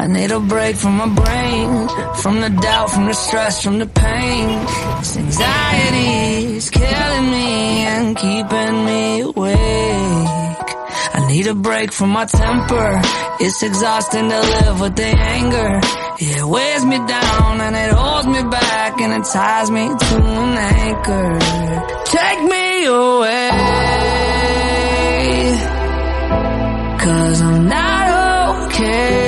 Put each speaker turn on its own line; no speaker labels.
I need a break from my brain, from the doubt, from the stress, from the pain. This anxiety is killing me and keeping me awake. I need a break from my temper. It's exhausting to live with the anger. Yeah, it wears me down and it holds me back and it ties me to an anchor. Take me away.